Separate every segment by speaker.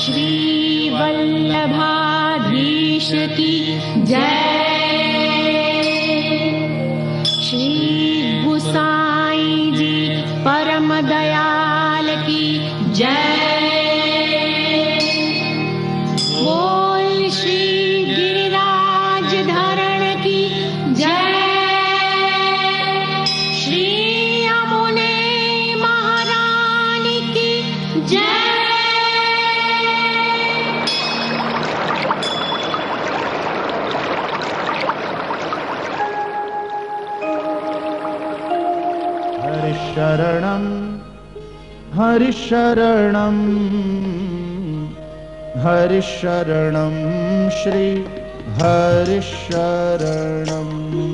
Speaker 1: श्री वल्लभाधीश की जय। श्री गुसाई जी परम दयाल की जय। बोल श्री गिरिराज धरण की जय। श्री यमुने महारानी की जय।
Speaker 2: शरणं हरिशरणं हरिशरणं श्री हरिशरणं।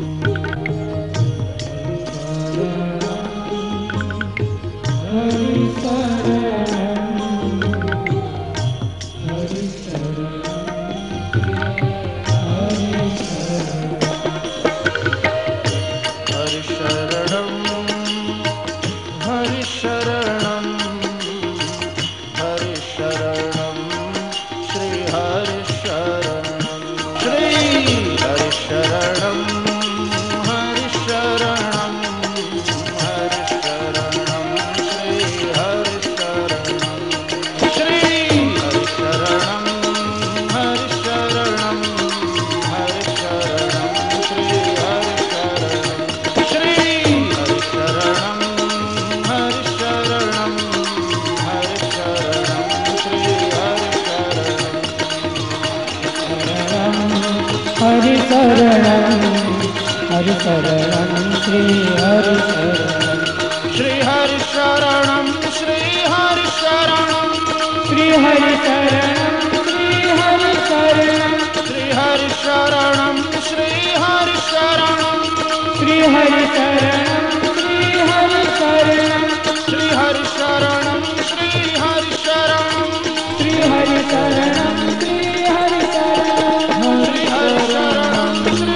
Speaker 3: हरिशरणं श्री हरिशरणं
Speaker 2: श्री हरिशरणं श्री हरिशरणं
Speaker 3: श्री हरिशरणं श्री हरिशरणं
Speaker 2: श्री हरिशरणं श्री हरिशरणं
Speaker 3: श्री हरिशरणं श्री हरिशरणं
Speaker 2: श्री हरिशरणं श्री हरिशरणं
Speaker 3: श्री हरिशरणं श्री हरिशरणं
Speaker 2: श्री हरिशरणं श्री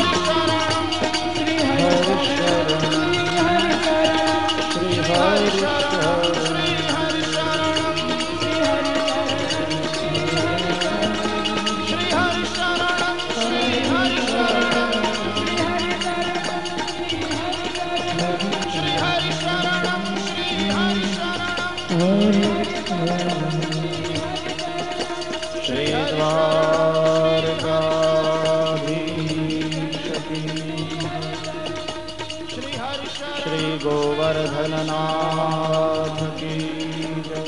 Speaker 2: श्री गोवर्धननाथ की जय।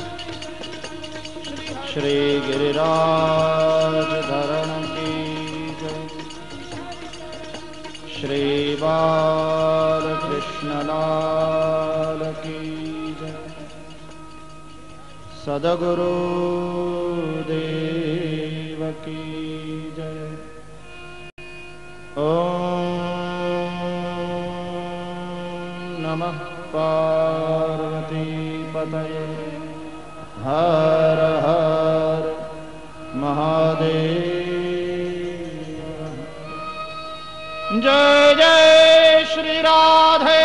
Speaker 2: श्री गिरिराज धरण की जय। श्री बालकृष्णलाल की जय। सद्गुरु देव की जय। नमः पार्वती पतये हर हर महादेव। जय जय श्री राधे